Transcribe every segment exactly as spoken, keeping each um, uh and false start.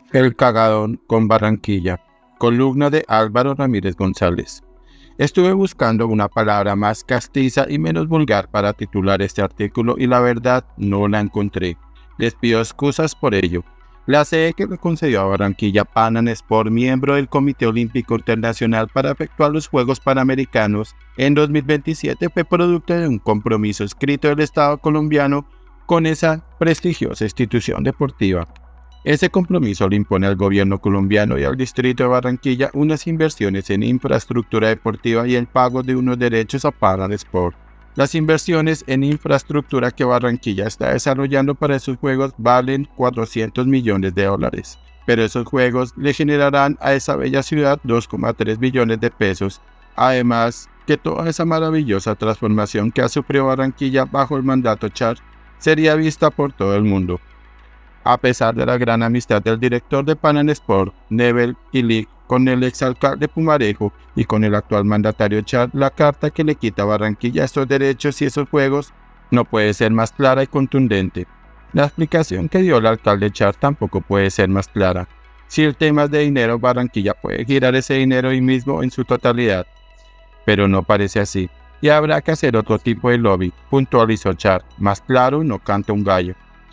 El cagadón con Barranquilla. Columna de Álvaro Ramírez González. Estuve buscando una palabra más castiza y menos vulgar para titular este artículo y la verdad no la encontré. Les pido excusas por ello. La sede que le concedió a Barranquilla Pan Am Sport, miembro del Comité Olímpico Internacional para efectuar los Juegos Panamericanos en dos mil veintisiete, fue producto de un compromiso escrito del Estado colombiano con esa prestigiosa institución deportiva. Ese compromiso le impone al gobierno colombiano y al distrito de Barranquilla unas inversiones en infraestructura deportiva y el pago de unos derechos a Pan Am Sport. Las inversiones en infraestructura que Barranquilla está desarrollando para esos juegos valen cuatrocientos millones de dólares, pero esos juegos le generarán a esa bella ciudad dos coma tres billones de pesos. Además, que toda esa maravillosa transformación que ha sufrido Barranquilla bajo el mandato Char sería vista por todo el mundo. A pesar de la gran amistad del director de Pan Am Sport, Nebel Ilic, con el exalcalde Pumarejo y con el actual mandatario Char, la carta que le quita a Barranquilla estos derechos y esos juegos no puede ser más clara y contundente. La explicación que dio el alcalde Char tampoco puede ser más clara. Si el tema es de dinero, Barranquilla puede girar ese dinero hoy mismo en su totalidad. Pero no parece así, y habrá que hacer otro tipo de lobby, puntualizó Char. Más claro no canta un gallo.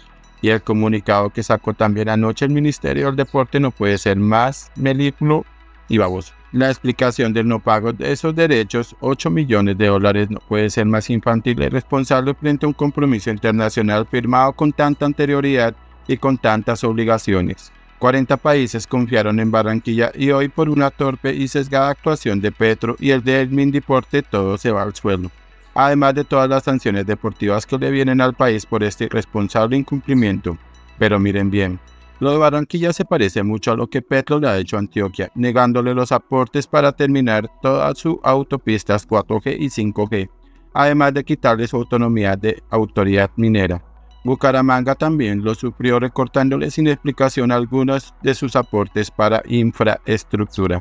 Y el comunicado que sacó también anoche el Ministerio del Deporte no puede ser más melifluo y baboso. La explicación del no pago de esos derechos, ocho millones de dólares, no puede ser más infantil e irresponsable frente a un compromiso internacional firmado con tanta anterioridad y con tantas obligaciones. cuarenta países confiaron en Barranquilla y hoy por una torpe y sesgada actuación de Petro y el de Mindeporte todo se va al suelo. Además de todas las sanciones deportivas que le vienen al país por este irresponsable incumplimiento. Pero miren bien, lo de Barranquilla se parece mucho a lo que Petro le ha hecho a Antioquia, negándole los aportes para terminar todas sus autopistas cuatro G y cinco G, además de quitarle su autonomía de autoridad minera. Bucaramanga también lo sufrió recortándole sin explicación algunos de sus aportes para infraestructura.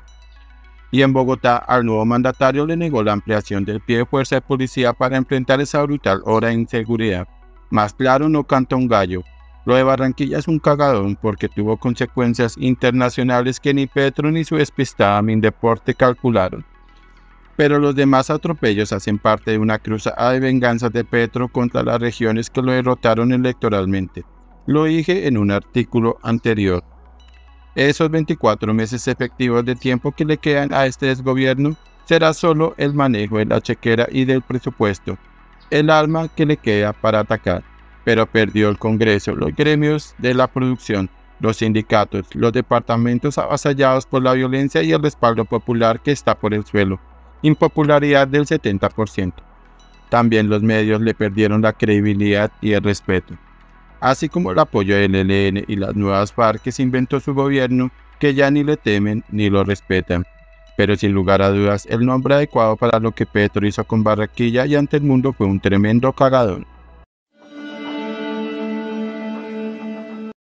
Y en Bogotá, al nuevo mandatario le negó la ampliación del pie de fuerza de policía para enfrentar esa brutal ola de inseguridad. Más claro no canta un gallo. Lo de Barranquilla es un cagadón porque tuvo consecuencias internacionales que ni Petro ni su despistada Mindeporte calcularon. Pero los demás atropellos hacen parte de una cruzada de venganzas de Petro contra las regiones que lo derrotaron electoralmente. Lo dije en un artículo anterior. Esos veinticuatro meses efectivos de tiempo que le quedan a este desgobierno será solo el manejo de la chequera y del presupuesto, el arma que le queda para atacar. Pero perdió el Congreso, los gremios de la producción, los sindicatos, los departamentos avasallados por la violencia y el respaldo popular que está por el suelo, impopularidad del setenta por ciento. También los medios le perdieron la credibilidad y el respeto, así como el apoyo del E L N y las nuevas FARC que se inventó su gobierno, que ya ni le temen ni lo respetan. Pero sin lugar a dudas, el nombre adecuado para lo que Petro hizo con Barranquilla y ante el mundo fue un tremendo cagadón.